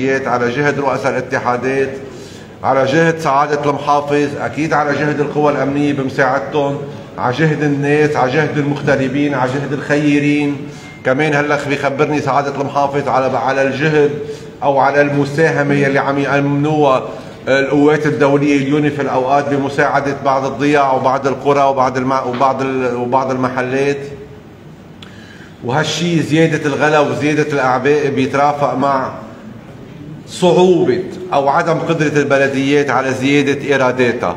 البلديات، على جهد رؤساء الاتحادات، على جهد سعادة المحافظ، أكيد على جهد القوى الأمنية بمساعدتهم، على جهد الناس، على جهد المغتربين، على جهد الخيرين. كمان هلا بيخبرني سعادة المحافظ على الجهد أو على المساهمة يلي عم يأمنوها القوات الدولية اليوني في الأوقات بمساعدة بعض الضياع وبعض القرى وبعض المحلات. وهالشي زيادة الغلا وزيادة الأعباء بيترافق مع صعوبة أو عدم قدرة البلديات على زيادة إيراداتها.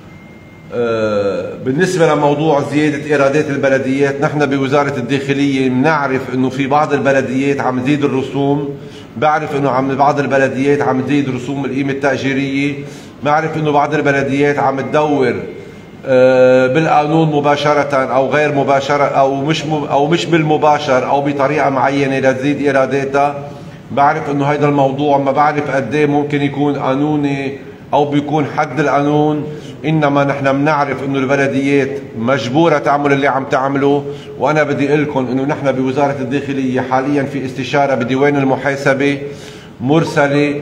بالنسبة لموضوع زيادة إيرادات البلديات، نحن بوزارة الداخلية بنعرف إنه في بعض البلديات عم تزيد الرسوم، بعرف إنه بعض البلديات عم تزيد رسوم القيمة التأجيرية، بعرف إنه بعض البلديات عم تدور بالقانون مباشرة أو غير مباشرة أو مش بالمباشر أو بطريقة معينة لتزيد إيراداتها. بعرف إنه هيدا الموضوع ما بعرف قد إيه ممكن يكون قانوني أو بيكون حد القانون، إنما نحن بنعرف إنه البلديات مجبورة تعمل اللي عم تعمله. وأنا بدي أقول لكم إنه نحن بوزارة الداخلية حاليا في استشارة بديوان المحاسبة مرسلة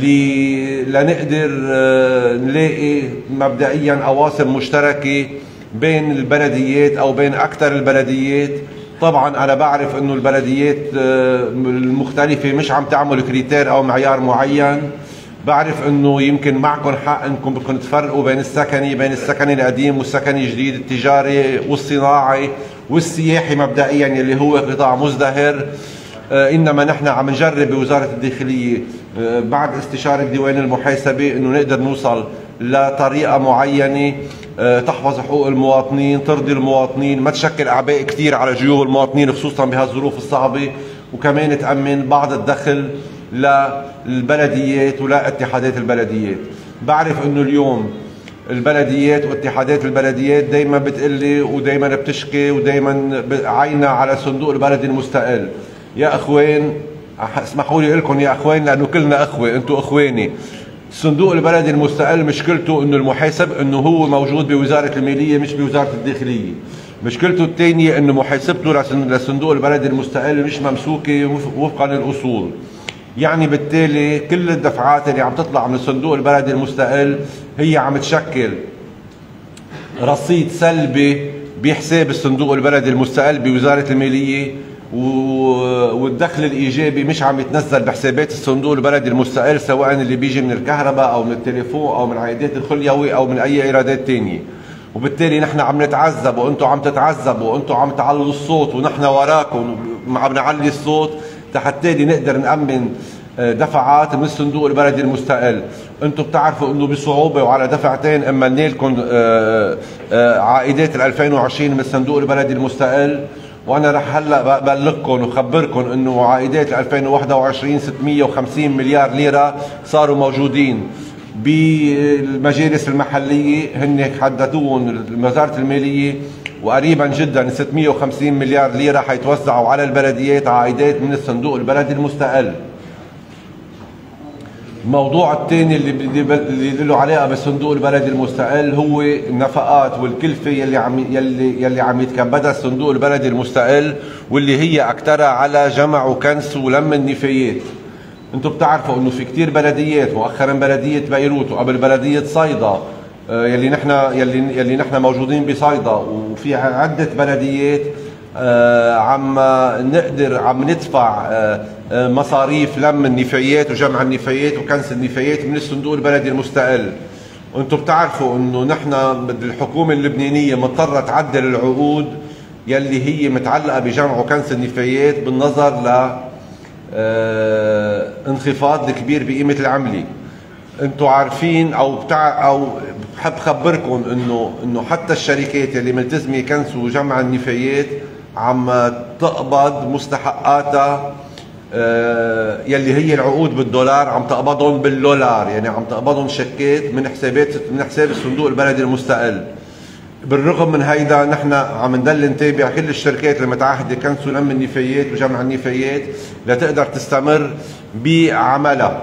لنقدر نلاقي مبدئيا أواصر مشتركة بين البلديات أو بين أكثر البلديات. طبعا أنا بعرف إنه البلديات المختلفة مش عم تعمل كريتير أو معيار معين. بعرف إنه يمكن معكم حق إنكم بدكم تفرقوا بين السكني القديم والسكني الجديد، التجاري والصناعي والسياحي مبدئيا اللي هو قطاع مزدهر. انما نحن عم نجرب بوزاره الداخليه بعد استشاره ديوان المحاسبه انه نقدر نوصل لطريقه معينه تحفظ حقوق المواطنين، ترضي المواطنين، ما تشكل اعباء كثير على جيوب المواطنين خصوصا بهالظروف الصعبه، وكمان تامن بعض الدخل للبلديات ولا اتحادات البلديات. بعرف انه اليوم البلديات واتحادات البلديات دائما بتقلي ودائما بتشكي ودائما عينا على صندوق البلدي المستقل. يا اخوان، اسمحوا لي اقول لكم يا اخوان لانه كلنا اخوه، انتم اخواني. الصندوق البلدي المستقل مشكلته انه المحاسب انه هو موجود بوزاره الماليه مش بوزاره الداخليه. مشكلته الثانيه انه محاسبته للصندوق البلدي المستقل مش ممسوكه وفقا للاصول. يعني بالتالي كل الدفعات اللي عم تطلع من الصندوق البلدي المستقل هي عم تشكل رصيد سلبي بحساب الصندوق البلدي المستقل بوزاره الماليه، والدخل الايجابي مش عم يتنزل بحسابات الصندوق البلدي المستقل، سواء اللي بيجي من الكهرباء او من التليفون او من العائدات الخليوي او من اي ايرادات ثانيه. وبالتالي نحن عم نتعذب وانتم عم تتعذبوا وانتم عم تعلوا الصوت ونحن وراكم عم نعلي الصوت حتى نقدر نأمن دفعات من الصندوق البلدي المستقل. انتم بتعرفوا انه بصعوبه وعلى دفعتين اما لكم عائدات 2020 من الصندوق البلدي المستقل، وانا رح هلا ببلغكم وخبركم انه عائدات 2021 650 مليار ليره صاروا موجودين بالمجالس المحليه، هن حددوهم وزاره الماليه، وقريبا جدا 650 مليار ليره حيتوزعوا على البلديات عائدات من الصندوق البلدي المستقل. الموضوع الثاني اللي له علاقه بالصندوق البلدي المستقل هو النفقات والكلفه يلي عم يتكبدها الصندوق البلدي المستقل، واللي هي اكثرها على جمع وكنس ولم النفايات. انتم بتعرفوا انه في كثير بلديات، مؤخرا بلديه بيروت وقبل بلديه صيدا يلي نحن موجودين بصيدا، وفي عده بلديات عم ندفع مصاريف لم النفايات وجمع النفايات وكنس النفايات من الصندوق البلدي المستقل. وانتم بتعرفوا انه نحن الحكومه اللبنانيه مضطره تعدل العقود يلي هي متعلقه بجمع وكنس النفايات بالنظر ل انخفاض كبير بقيمه العمله. انتم عارفين او بحب خبركم انه حتى الشركات اللي ملتزمه كنس وجمع النفايات عم تقبض مستحقاتها يلي هي العقود بالدولار عم تقبضهم بالدولار، يعني عم تقبضهم شيكات من حساب الصندوق البلدي المستقل. بالرغم من هيدا نحن عم نضل نتابع كل الشركات المتعهده كنس ولم النفايات وجمع النفايات لتقدر تستمر بعملها.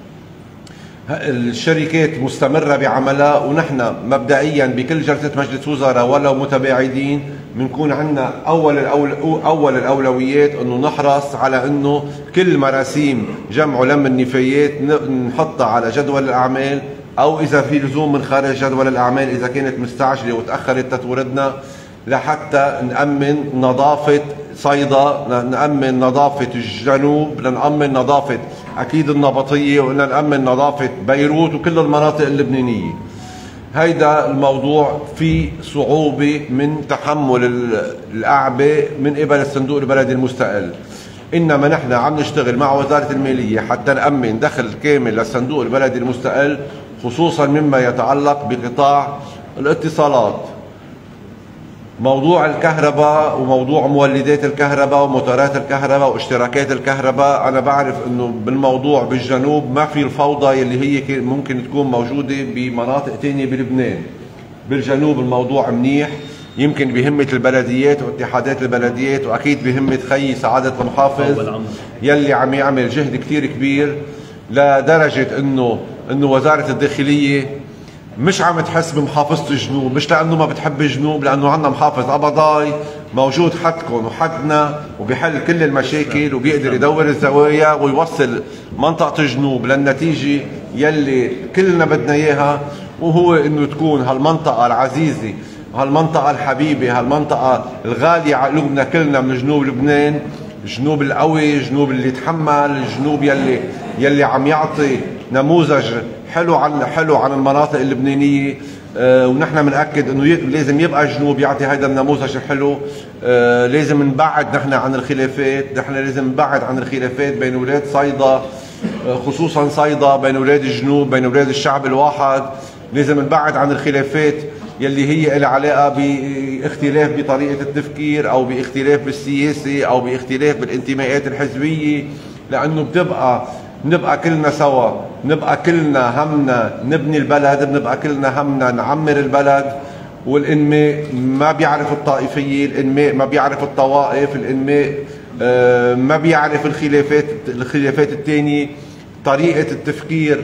الشركات مستمره بعملها، ونحن مبدئيا بكل جلسه مجلس وزراء ولو متباعدين بنكون عندنا اول الاولويات انه نحرص على انه كل مراسيم جمع ولم النفايات نحطها على جدول الاعمال، او اذا في لزوم من خارج جدول الاعمال اذا كانت مستعجله وتاخرت تتوردنا، لحتى نامن نظافه صيدا، نامن نظافه الجنوب، نامن نظافه اكيد النبطيه، ونامن نظافه بيروت وكل المناطق اللبنانيه. هيدا الموضوع في صعوبة من تحمل الأعباء من قبل الصندوق البلدي المستقل، إنما نحن عم نشتغل مع وزارة المالية حتى نأمن دخل كامل للصندوق البلدي المستقل، خصوصا مما يتعلق بقطاع الاتصالات. موضوع الكهرباء وموضوع مولدات الكهرباء وموتورات الكهرباء واشتراكات الكهرباء، أنا بعرف إنه بالموضوع بالجنوب ما في الفوضى اللي هي ممكن تكون موجودة بمناطق تانية بلبنان. بالجنوب الموضوع منيح، يمكن بهمة البلديات واتحادات البلديات، وأكيد بهمة خي سعادة المحافظ يلي عم يعمل جهد كتير كبير، لدرجة إنه وزارة الداخلية مش عم تحس بمحافظة الجنوب، مش لأنه ما بتحب الجنوب، لأنه عندنا محافظ قبضاي موجود حدكم وحدنا وبيحل كل المشاكل وبيقدر يدور الزوايا ويوصل منطقة الجنوب للنتيجة يلي كلنا بدنا إياها، وهو إنه تكون هالمنطقة العزيزة، هالمنطقة الحبيبة، هالمنطقة الغالية على قلوبنا كلنا من جنوب لبنان، الجنوب القوي، الجنوب اللي يتحمل، الجنوب يلي عم يعطي نموذج حلو عن المناطق اللبنانيه. ونحن بنأكد انه لازم يبقى الجنوب يعطي هذا النموذج الحلو. لازم نبعد نحن عن الخلافات، نحن لازم نبعد عن الخلافات بين اولاد صيدا، خصوصا صيدا، بين اولاد الجنوب، بين اولاد الشعب الواحد. لازم نبعد عن الخلافات يلي هي لها علاقه باختلاف بطريقه التفكير او باختلاف بالسياسه او باختلاف بالانتماءات الحزبيه، لانه بنبقى كلنا سوا، بنبقى كلنا همنا نبني البلد، بنبقى كلنا همنا نعمر البلد. والانماء ما بيعرف الطائفيه، الانماء ما بيعرف الطوائف، الانماء ما بيعرف الخلافات الثانيه. طريقه التفكير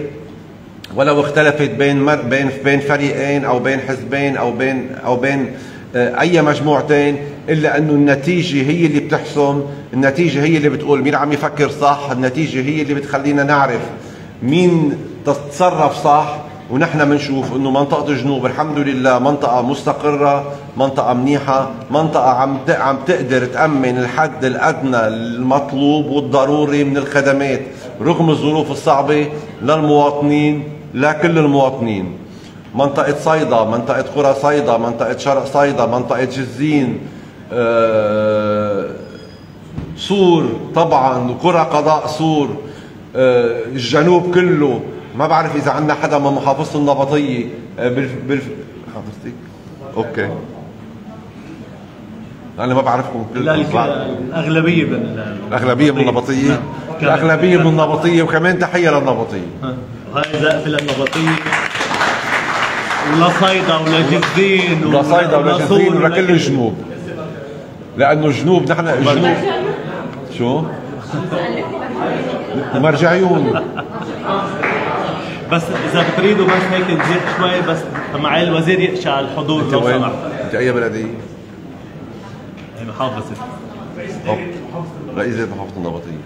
ولو اختلفت بين فريقين او بين حزبين او بين اي مجموعتين، الا انه النتيجه هي اللي بتحسم، النتيجه هي اللي بتقول مين عم يفكر صح، النتيجه هي اللي بتخلينا نعرف مين تتصرف صح. ونحن بنشوف انه منطقه الجنوب الحمد لله منطقه مستقره، منطقه منيحه، منطقه عم تقدر تامن الحد الادنى المطلوب والضروري من الخدمات رغم الظروف الصعبه للمواطنين، لكل المواطنين. منطقة صيدا، منطقة قرى صيدا، منطقة شرق صيدا، منطقة جزين، صور طبعا، وقرى قضاء صور، الجنوب كله. ما بعرف إذا عندنا حدا من محافظة النبطية محافظتك؟ أوكي. أنا ما بعرفكم كلكم. لا الأغلبية الأغلبية من النبطية؟ الأغلبية من النبطية، وكمان تحية للنبطية. وهي زقف للنبطية ولصيدا ولجزين ولصيدا ولجزين ولكل الجنوب، لأنه الجنوب نحن الجنوب شو؟ مرجعيون. بس إذا بتريدوا بس هيك نزيد شوي بس معالي الوزير يقشع الحضور لو سمحت. أنت أي بلدية؟ هي محافظة رئيسة محافظة النبطية.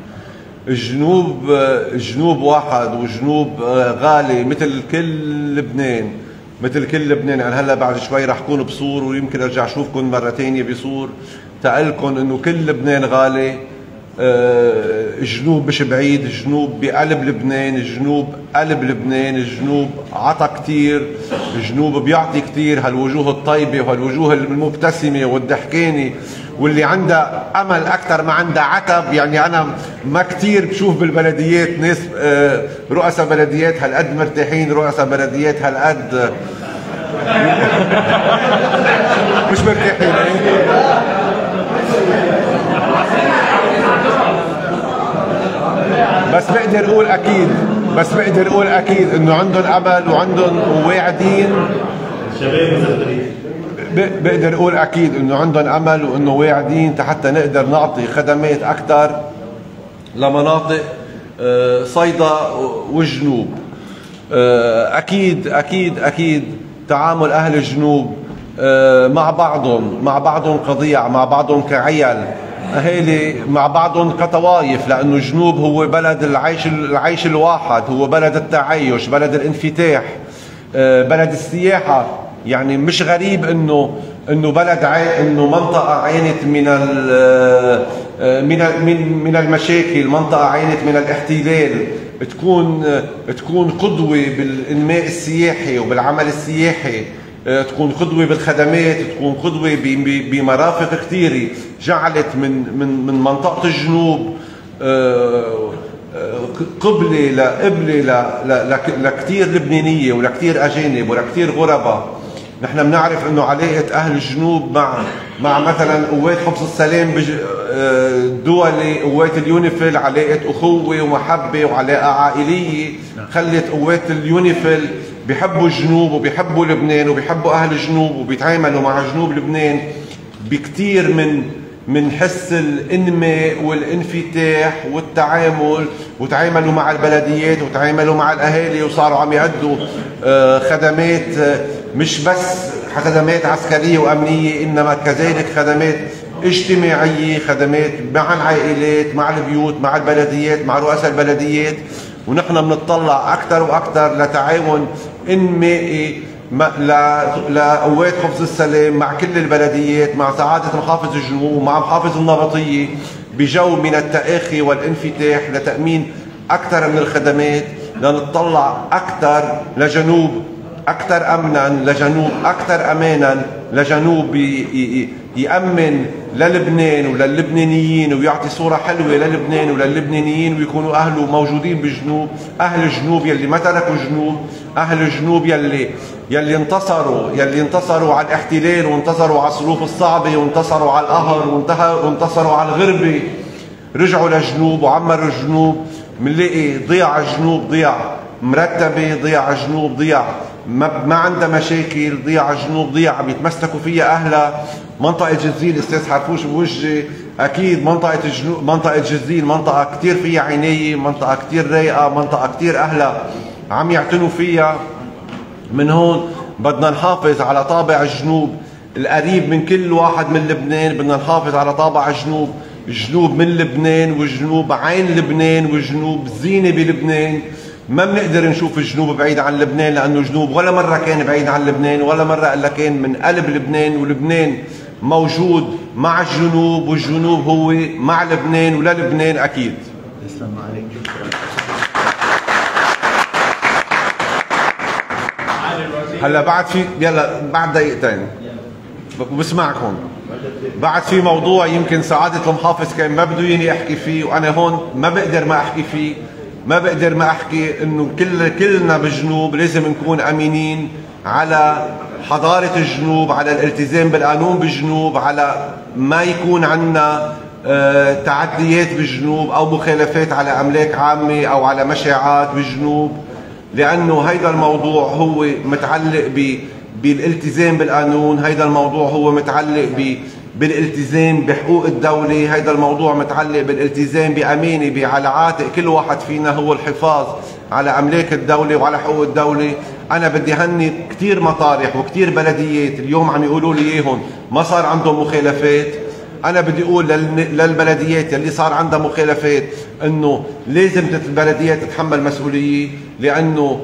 الجنوب واحد، والجنوب غالي مثل كل لبنان، مثل كل لبنان. يعني هلا بعد شوي رح كون بصور، ويمكن ارجع اشوفكم مرة ثانية بصور تقلكم انه كل لبنان غالي. الجنوب مش بعيد، الجنوب بقلب لبنان، الجنوب قلب لبنان، الجنوب عطى كتير، الجنوب بيعطي كتير. هالوجوه الطيبة وهالوجوه المبتسمة والضحكانة واللي عندها امل اكثر ما عندها عتب. يعني انا ما كثير بشوف بالبلديات ناس رؤساء بلديات هالقد مرتاحين، رؤساء بلديات هالقد مش مرتاحين. بس بقدر اقول اكيد انه عندهم امل وعندهم واعدين. بقدر اقول اكيد انه عندهم امل وانه واعدين حتى نقدر نعطي خدمات اكثر لمناطق صيدا والجنوب. اكيد اكيد اكيد تعامل اهل الجنوب مع بعضهم قضيع، مع بعضهم كعيال، أهالي مع بعضهم كطوائف، لأنه جنوب هو بلد العيش الواحد، هو بلد التعايش، بلد الانفتاح، بلد السياحة. يعني مش غريب انه انه منطقة عانت من المشاكل، منطقة عانت من الاحتلال، تكون قدوة بالإنماء السياحي وبالعمل السياحي، تكون قدوة بالخدمات، تكون قدوة بمرافق كثيرة، جعلت من منطقة الجنوب قبلة لكثير لبنانية ولكثير أجانب ولكثير غرباء. نحن بنعرف انه علاقة اهل الجنوب مع مثلا قوات حفظ السلام دولي، قوات اليونيفيل، علاقة اخوة ومحبة وعلاقة عائلية خلت قوات اليونيفيل بيحبوا الجنوب وبيحبوا لبنان وبيحبوا اهل الجنوب وبيتعاملوا مع جنوب لبنان بكثير من حس الانماء والانفتاح والتعامل، وتعاملوا مع البلديات وتعاملوا مع الاهالي، وصاروا عم يعدوا خدمات مش بس خدمات عسكريه وامنيه، انما كذلك خدمات اجتماعيه، خدمات مع العائلات، مع البيوت، مع البلديات، مع رؤساء البلديات. ونحن بنطلع اكثر واكثر لتعاون انمائي لقوات حفظ السلام مع كل البلديات، مع سعادة محافظ الجنوب ومع محافظ النبطية، بجو من التآخي والانفتاح لتأمين أكثر من الخدمات، لنطلع أكثر لجنوب أكثر أمنا، لجنوب أكثر أمانا، لجنوب يأمن للبنان وللبنانيين ويعطي صورة حلوة للبنان وللبنانيين، ويكونوا أهله موجودين بجنوب، أهل الجنوب يلي ما تركوا جنوب، أهل الجنوب يلي انتصروا على الاحتلال، وانتصروا على الظروف الصعبة، وانتصروا على القهر، وانتصروا على الغربة، رجعوا لجنوب وعمروا الجنوب. منلاقي ضياع الجنوب ضياع مرتبة، ضياع الجنوب ضياع ما عندها مشاكل، ضياع الجنوب ضياع بيتمسكوا فيها أهلها. منطقة جزيل أستاذ حرفوش بوجهي، أكيد منطقة جزيل منطقة كتير فيها عناية، منطقة كتير رايقة، منطقة كتير أهلها عم يعتنوا فيها. من هون بدنا نحافظ على طابع الجنوب القريب من كل واحد من لبنان، بدنا نحافظ على طابع الجنوب، الجنوب من لبنان، والجنوب عين لبنان، والجنوب زينة بلبنان. ما بنقدر نشوف الجنوب بعيد عن لبنان، لأنه الجنوب ولا مرة كان بعيد عن لبنان، ولا مرة إلا كان من قلب لبنان، ولبنان موجود مع الجنوب، والجنوب هو مع لبنان وللبنان أكيد. تسلم عليك. هلا بعد دقيقتين بسمعكم. بعد في موضوع يمكن سعادة المحافظ كان ما بده يني احكي فيه، وانا هون ما بقدر ما احكي فيه، ما بقدر ما احكي انه كلنا بالجنوب لازم نكون امينين على حضارة الجنوب، على الالتزام بالقانون بالجنوب، على ما يكون عندنا تعديات بالجنوب او مخالفات على املاك عامة او على مشاعات بالجنوب، لانه هيدا الموضوع هو متعلق بالالتزام بالقانون، هيدا الموضوع هو متعلق بالالتزام بحقوق الدولة، هيدا الموضوع متعلق بالالتزام بأمانة على عاتق كل واحد فينا هو الحفاظ على أملاك الدولة وعلى حقوق الدولة. أنا بدي هني كتير مطارح وكتير بلديات اليوم عم يقولوا لي إياهم ما صار عندهم مخالفات. أنا بدي أقول للبلديات اللي صار عندها مخالفات إنه لازم البلديات تتحمل مسؤولية، لأنه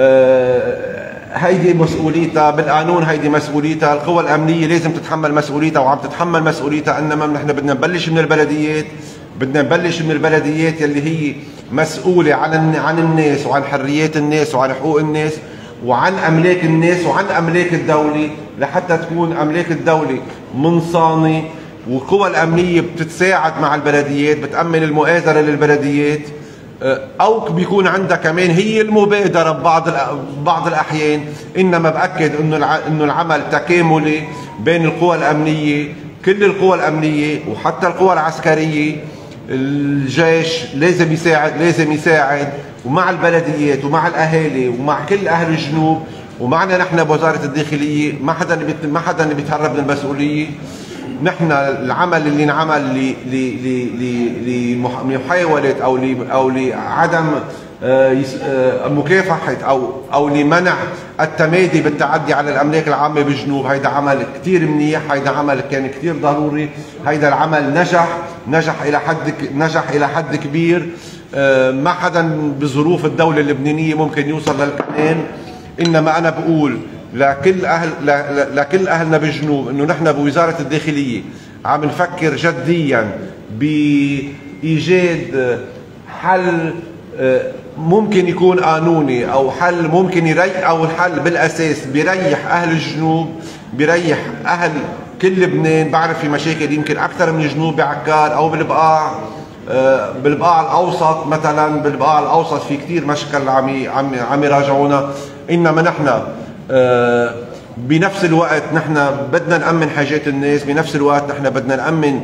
هيدي مسؤوليتها بالقانون، هيدي مسؤوليتها. القوى الأمنية لازم تتحمل مسؤوليتها وعم تتحمل مسؤوليتها، إنما نحن بدنا نبلش من البلديات، بدنا نبلش من البلديات يلي هي مسؤولة عن الناس وعن حريات الناس وعن حقوق الناس وعن أملاك الناس وعن أملاك الدولة، لحتى تكون أملاك الدولة منصانة. والقوى الأمنية بتتساعد مع البلديات، بتأمن المؤازرة للبلديات، أو بيكون عندها كمان هي المبادرة ببعض الأحيان. إنما بأكد إنه العمل تكاملي بين القوى الأمنية، كل القوى الأمنية وحتى القوى العسكرية. الجيش لازم يساعد ومع البلديات ومع الأهالي ومع كل أهل الجنوب، ومعنا نحن بوزارة الداخلية. ما حدا بيتهرب من المسؤولية. نحن العمل اللي انعمل لمحاولة أو لعدم مكافحة أو لمنع التمادي بالتعدي على الأملاك العامة بالجنوب. هيدا عمل كتير منيح، هيدا عمل كان كتير ضروري، هيدا العمل نجح إلى حد كبير. ما حدا بظروف الدولة اللبنانية ممكن يوصل للكنان، إنما أنا بقول لكل أهلنا بالجنوب إنه نحن بوزارة الداخلية عم نفكر جديا بإيجاد حل ممكن يكون قانوني، او حل ممكن يريح، او الحل بالاساس بيريح اهل الجنوب، بيريح اهل كل لبنان. بعرف في مشاكل يمكن اكثر من الجنوب بعكار او بالبقاع الاوسط مثلا. بالبقاع الاوسط في كثير مشكل عم يراجعونا، انما نحن بنفس الوقت نحن بدنا نأمن حاجات الناس، بنفس الوقت نحن بدنا نأمن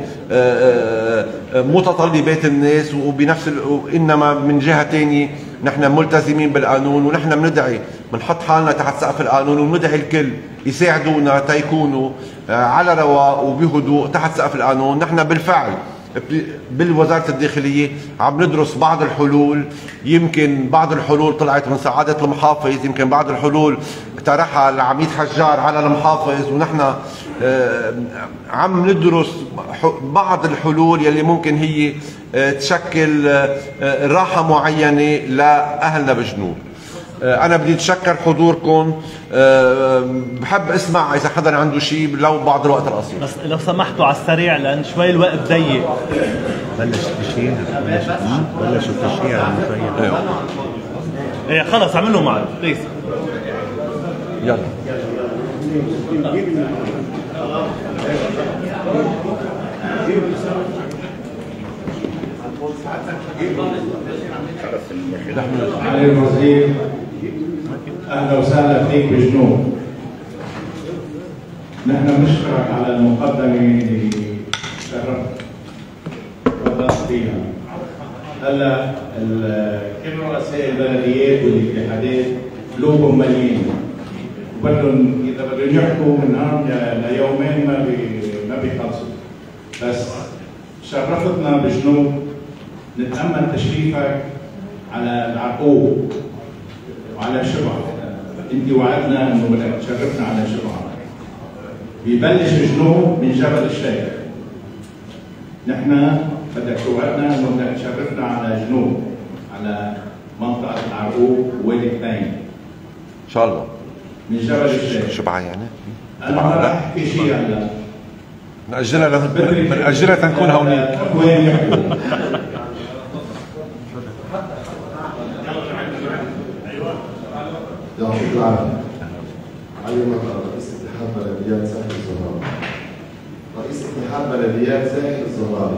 متطلبات الناس، انما من جهة ثانية نحن ملتزمين بالقانون، ونحن بنحط حالنا تحت سقف القانون، وبندعي الكل يساعدونا تيكونوا على رواق وبهدوء تحت سقف القانون. نحن بالفعل بالوزارة الداخلية عم ندرس بعض الحلول، يمكن بعض الحلول طلعت من سعادة المحافظ، يمكن بعض الحلول اقترحها العميد حجار على المحافظ، ونحن عم ندرس بعض الحلول يلي ممكن هي تشكل راحة معينة لأهلنا بالجنوب. أنا بدي أتشكر حضوركم، بحب أسمع إذا حدا عنده شيء لو بعض الوقت القصير. بس لو سمحتوا على السريع لأن شوي الوقت ضيق. بلشوا تشيع على المخيم. ايه خلص اعملوا معي بليز. يلا معالي الوزير، اهلا وسهلا فيك بجنوب. نحن بنشكرك على المقدمه اللي شرفت وضعت فيها. هلا كل رؤساء البلديات والاتحادات قلوبهم مليانه، وبدهم اذا بدهم يحكوا من هون ليومين ما بيخلصوا. بس شرفتنا بجنوب، نتأمل تشريفك على العقوب وعلى شبعة. انت وعدنا انه بدك تشرفنا على شبعة. بيبلش جنوب من جبل الشيخ. نحن بدك توعدنا انه بدك تشرفنا على جنوب، على منطقة العقوب ووادي الثاني. ان شاء الله. من جبل الشيخ. شبعة يعني؟ انا ما راح احكي شيء هلا. بنأجلها تنكون هونيك. وين يحكوا؟ يعطيك العافية. علي مطر، رئيس اتحاد بلديات ساحل الزهراء. رئيس اتحاد بلديات ساحل الزهراء.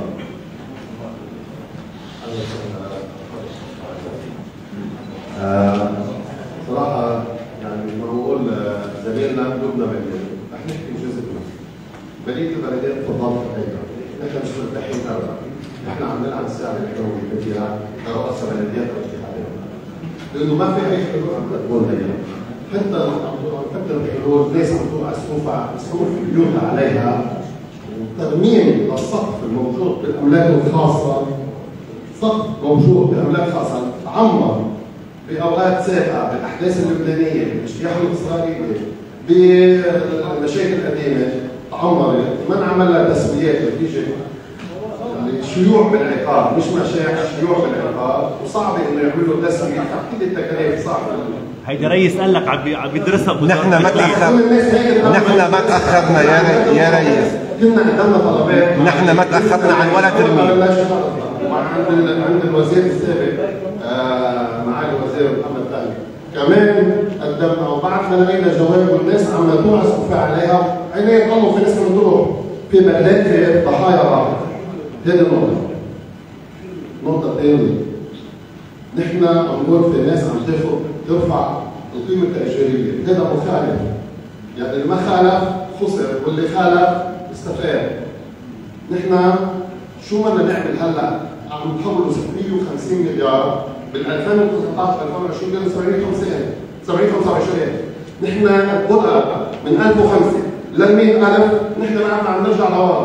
صراحة يعني ما بقول زميلنا قلوبنا مليانة، رح نحكي جزء منه. بلدية البلديات تفضلت عليها، نحن مش مرتاحين أبدا. نحن عم نلعب الساعة الحلوة فيها كرؤساء بلديات واتحادات. لأنه ما في أي حلول عم تقولنا إياها. حتى عم نفكر بحلول، ناس عم توقع سقوف بيوتها عليها، وترميم السقف الموجود بالأملاك الخاصة، سقف موجود بأملاك خاصة عمر بأوقات سابقة بالأحداث اللبنانية، بالاجتياح الإسرائيلي، بالمشاكل القديمة، تعمرت، ما انعمل لها تسويات نتيجة يعني شيوع بالعقار، مش مشاكل، شيوع بالعقار، وصعب انه يعملوا تسوية، تحديد التكاليف صعب. هيدا رئيس قال لك عم بيدرسها. نحن ما تأخرنا يا ريس. كنا قدمنا طلبات. نحن ما تأخرنا عن ولا ترميم. عند الوزير السابق معالي الوزير محمد ثاني كمان قدمنا، وبعد ما لقينا جواب والناس عم توعى عليها، عينيه ضلوا في ناس عم تروح في بلدات في ضحايا راحت. هذه النقطة. النقطة الثانية، نحن عم نقول في ناس عم ترفع القيمة التأجيرية، هذا مخالف. يعني اللي ما خالف خسر، واللي خالف استفاد. نحن شو بدنا نعمل هلا؟ عم نحولوا 650 مليار بال 2019 2020 725. نحن بقى من 1005 لل 100,000، نحن ما عم نرجع لورا.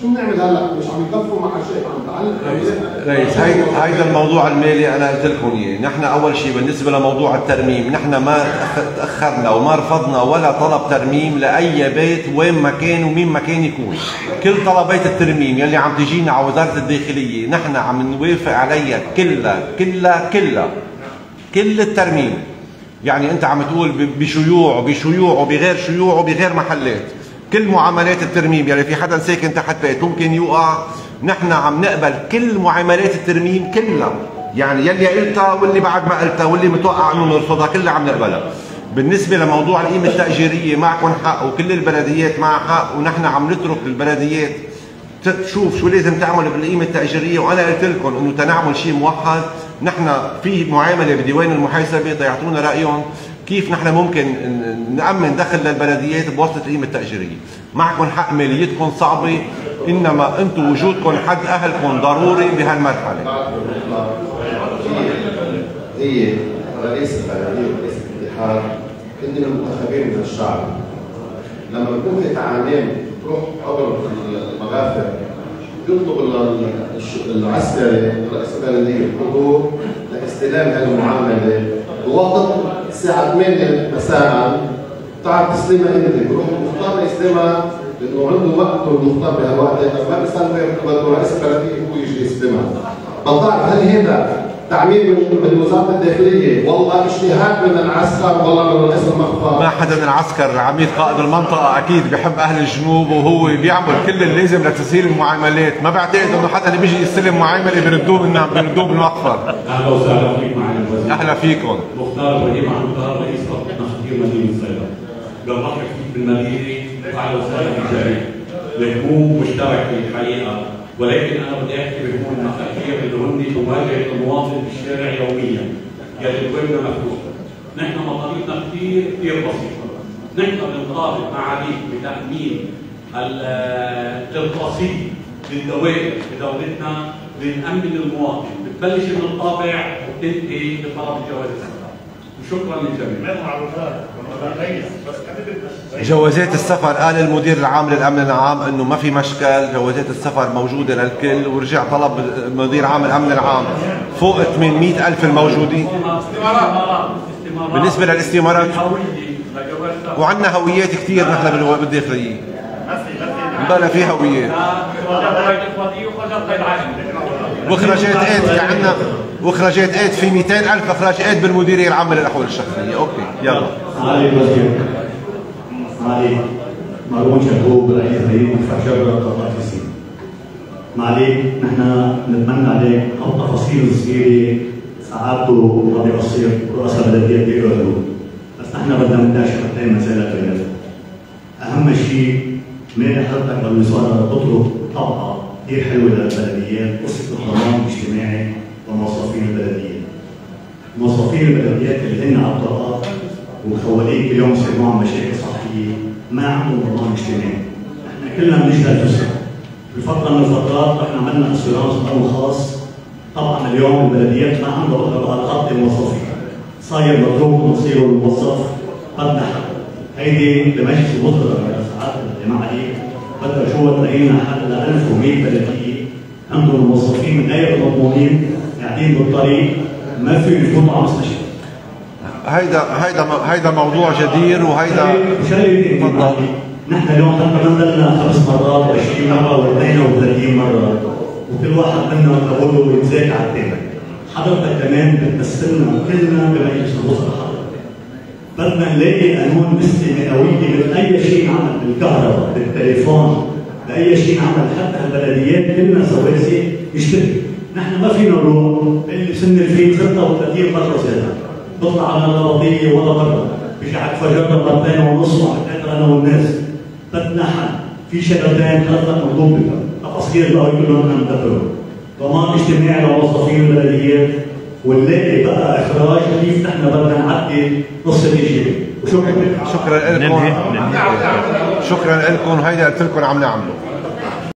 شو بنعمل هلا؟ مش عم يكفوا مع شيء، عم تعلق رئيس هيدا الموضوع المالي انا قلت لكم اياه، نحن اول شيء بالنسبه لموضوع الترميم، نحن ما تاخرنا وما رفضنا ولا طلب ترميم لاي بيت وين ما كان ومين ما كان يكون. كل طلبات الترميم يلي عم تجينا على وزاره الداخليه نحن عم نوافق عليها كلها كلها كلها، كل الترميم. يعني انت عم تقول بشيوع وبشيوع وبغير شيوع وبغير محلات، كل معاملات الترميم يلي في حدا ساكن تحت بيت ممكن يوقع، نحن عم نقبل كل معاملات الترميم كلها، يعني يلي قلتها واللي بعد ما قلتها واللي متوقع انه نرفضها كلها عم نقبلها. بالنسبه لموضوع القيمه التاجيريه معكم حق وكل البلديات معها حق، ونحن عم نترك للبلديات تشوف شو لازم تعمل بالقيمه التاجيريه، وانا قلت لكم انه تنعمل شيء موحد، نحن في معامله بديوان المحاسبه تيعطونا رايهم كيف نحن ممكن نأمن دخل للبلديات بواسطه القيمه التاجيريه. معكم حق، ماليتكم صعبه، انما انتم وجودكم حد اهلكم ضروري بهالمرحله. هي رئيس البلديه ورئيس الاتحاد هن المنتخبين من الشعب. لما بكون في تعامل تروح عبر المغافر يطلب العسكري رئيس البلديه الحضور لاستلام هذه المعامله بوقت الساعه 8 مساء، تعال تسلمها انت، بروح المختار يستلمها لانه عنده وقته المختار بهالوقت، ما بيستنى بده رئيس البلديه هو يجي يستلمها. بتعرف هل هذا تعميم من وزاره الداخليه والله اجتهاد من العسكر والله من رئيس المخفر؟ ما حدا من العسكر، عميد قائد المنطقه اكيد بحب اهل الجنوب وهو بيعمل كل اللازم لتسهيل المعاملات، ما بعتقد انه حدا اللي بيجي يستلم معامله بيردوه بالمخفر. اهلا وسهلا فيك معالي الوزير. اهلا فيكم. مختار ابراهيم عبد القادر رئيس تخطيط خطير مدينه صيدا. برحب فيك بالمدينه واهلا وسهلا بالجميع. الهموم مشتركه الحقيقه، ولكن انا بدي احكي بهموم المخاطر اللي هن تواجه المواطن بالشارع يوميا. يلي ابوابنا مفتوحه. نحن مطالبنا كثير بسيطه. نحن بنطالب معاليك بتامين الرصيد للدوائر بدولتنا لنأمن المواطن، بتبلش من الطابع وتنتهي بطلب جواز السفر. وشكرا للجميع. جوازات السفر قال المدير العام للامن العام انه ما في مشكل، جوازات السفر موجوده للكل، ورجع طلب مدير عام الامن العام فوق 800,000 الموجودين. بالنسبه للاستمارات وعندنا هويات كثير نحن بالداخليه. بلا في هويات وخراجات ايد عندنا، وخراجات ايد في 200,000 اخراج ايد بالمديريه العامه للاحوال الشخصيه. اوكي يلا. معالي الوزير، معالي مروان شرقوب رئيس هيئه فجر قطاع السين. معالي نحن نتمنى عليك او تفاصيل صغيره سعادته ما بيقصر رؤساء بلديات بيقولوا، بس نحن بدنا نناقش حتى مسائل غير. اهم شيء ما حضرتك بالوزاره تطرق طبقه كثير حلوه للبلديات، قصه الضمان الاجتماعي وموظفين البلديات. موظفين البلديات اللي هن على الطرقات ومخولين كل يوم يصير معهم مشاكل صحيه ما عندهم ضمان اجتماعي. نحن كلنا بنشتغل جزء. بفتره من الفترات رحنا عملنا اسيورانس قانون خاص. طبعا اليوم البلديات ما عندها قدره على تغطي الموظفين. صاير مطلوب مصيره الموظف بدنا حل. هيدي لمجلس الوزراء ساعات الجماعه هي بدها شو تلاقينا حل ل 1100 بلديه عندهم الموظفين من غير مضمونين قاعدين بالطريق ما في يفوتوا على مستشفى. هيدا موضوع جدير وهيدا تفضل. نحن اليوم تقريبا 5 مرات و20 مره و32 مره وكل واحد منا بقول يتذاكى على الثاني. حضرتك كمان بتمثلنا كلنا بمجلس الوزراء. حضرتك بدنا نلاقي قانون نسبه مئويه مثل اي شيء نعمل بالكهرباء بالتليفون باي شيء نعمل حتى البلديات كلنا سواسي يشتغل. نحن ما فينا نروح اللي سن الفيل 36 مره زياده بطلع على الغلطيه ولا مره بيجي على فجرنا مرتين ونص وحتى انا والناس بدنا حل. في شغلتين حضرتك مطلوب بها تفاصيل القوي كلهم ندبرهم. ضمان اجتماعي لموظفين البلديات ونلاقي بقى اخراج كيف نحن بدنا نعدي نص الشيء. وشكرا. شكرا لكم. شكرا لكم. هيدا قلت لكم عم نعمله.